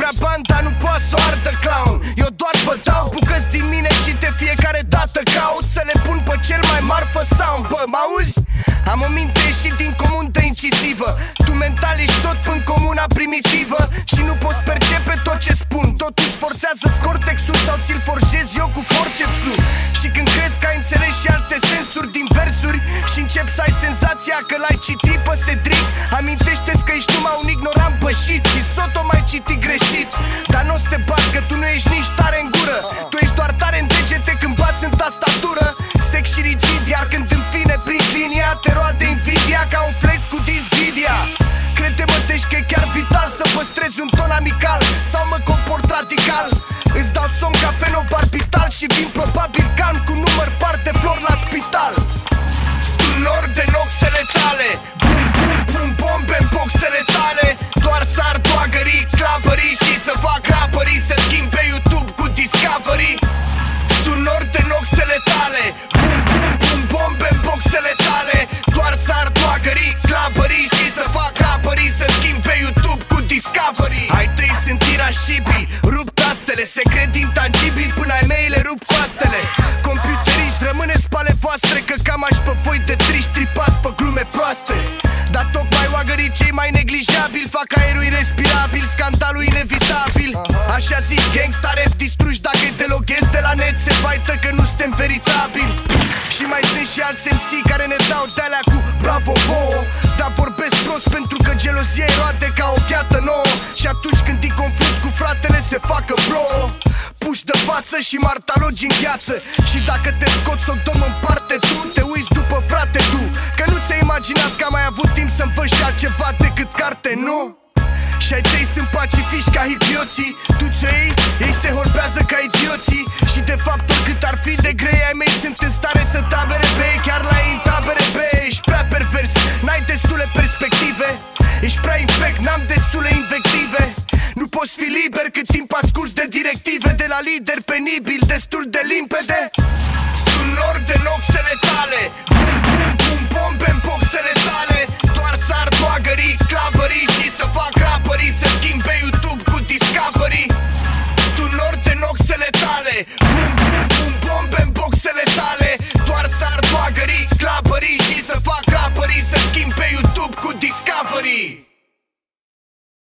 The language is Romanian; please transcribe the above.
vrea bani, dar nu poate să o ardă clown. Eu doar vă dau bucăți din mine și de fiecare dată caut să le pun pe cel mai marfă sound. Bă, m-auzi? Am o minte ieșit din comună incisivă. Tu mental ești tot în comuna primitivă și nu poți percepe tot ce spun. Totuși forțează cortexul sau ți-l forjez eu cu forcepsul. Și când crezi că ai înțeles și alte sensuri din versuri și începi să ai senzația că l-ai citit pe Cedric, amintește-ți că ești numai un ignorant pășit și soto mai citit greșit. Dar n-o să te bat că tu nu ești nici tare în gură. Tu ești doar tare în degete când bați în tastatură. Sec și rigid, iar când în fine prinzi linia te roade invidia ca un flex cu disvidia. Crede-mă, deci că e chiar vital să păstrezi un ton amical sau mă comport radical. Îți dau somn ca fenobarbital și vin probabil calm cu număr par de flori la spital. Stunori de noxele tale, bum, bum, bum, bombe în boxele tale. Doar sar toagării, clavării și să fac rapării, să schimb pe YouTube cu Discovery. Stunori de noxele tale, bum, bum, bum, bombe în boxele tale. Doar sar toagării, clavării și să fac rapării, să schimb pe YouTube cu Discovery. Ai tăi sunt irascibili, rup tastele, secret intangibil, până ai mei le rup coastele. Computeriști, rămâneți pe ale voastre, că cam aș pe voi de triști tripați pe glume proaste. Dar tocmai oagării cei mai neglijabili fac aerul irrespirabil, scandalul inevitabil. Așa zici gangsta rap, distrugi dacă te loghezi de la net, se vaită că nu suntem veritabili. Și mai sunt și alți MC care ne dau de-alea cu bravo vouă, dar vorbesc prost pentru că gelozia e roade ca o gheată nouă. Și atunci când îi confuz cu fratele se facă plouă, puși de față și martalogi în gheață. Și dacă te scoți să o dăm în parte tu, te uiți după frate tu, că nu ți-ai imaginat că am mai avut timp să învăț și altceva decât carte, nu? Și ai tăi sunt pacifiști ca hipioții, tu ți-o iei, ei se holbează ca idioții. Și de fapt oricât ar fi de grei, ai mei sunt în stare să tabere pe ei, chiar la ei în tabere pe ei. Ești prea pervers, n-ai destule perspective, ești prea infect, n-am destule invective. Nu poți fi liber cât timp asculți de directive de la lider penibil, destul de limpede. Stunori de noxele tale, bum, bum, bum, bombe în boxele tale. Doar sar toagării, clavării și să fac rapării, să